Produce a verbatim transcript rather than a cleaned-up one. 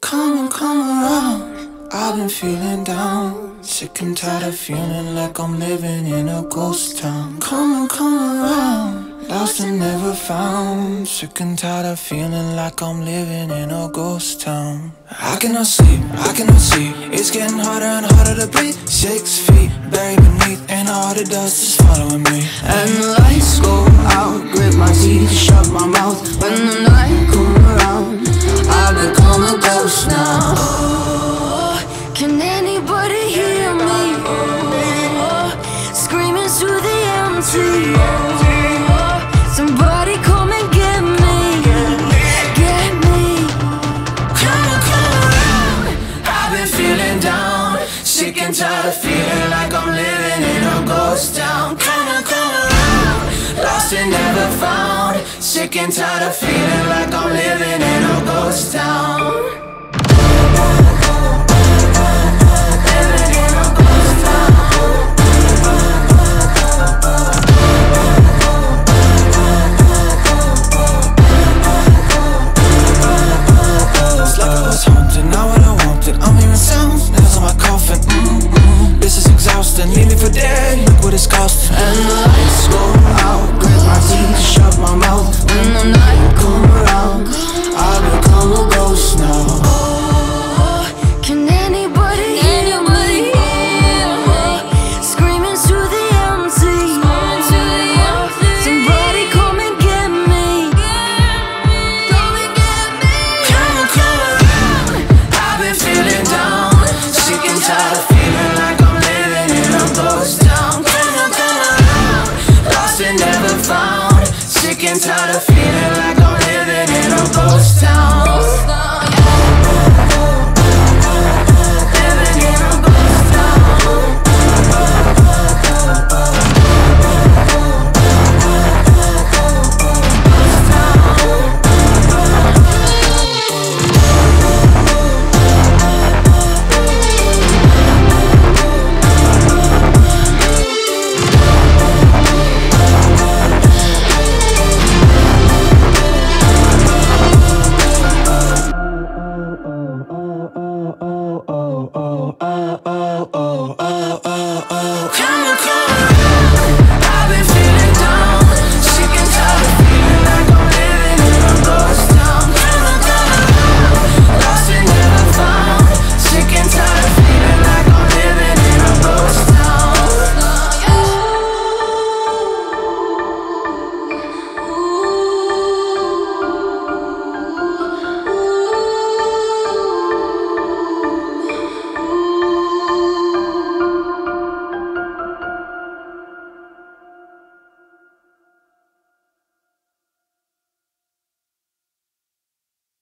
Come on, come around. I've been feeling down, sick and tired of feeling like I'm living in a ghost town. Come on, come around, lost and never found, sick and tired of feeling like I'm living in a ghost town. I cannot sleep, I cannot see, it's getting harder and harder to breathe. Six feet buried beneath, and all the dust is following me. And the lights go out, grit my teeth, shut my mouth. When the night comes around, I become a ghost now. Oh, can anybody hear me? Oh, screaming through the empty. Oh, somebody come and get me, get me. Come on, come around. I've been feeling down, sick and tired of feeling like I'm living in a ghost town. Come on, come around, lost and never found, sick and tired of feeling like I'm living in a ghost town. Leave me for dead, look what it's costing. And the lights go out, grit my teeth, shut my mouth. When the night come around, I become a ghost now. Oh, can anybody, anybody hear me? Screaming through the empty. Somebody come and get me, come and get me. Come on, come around. I've been feeling down, sick and tired of feeling like I'm living in a ghost town. Come on, come around, lost and never found, sick and tired of feeling like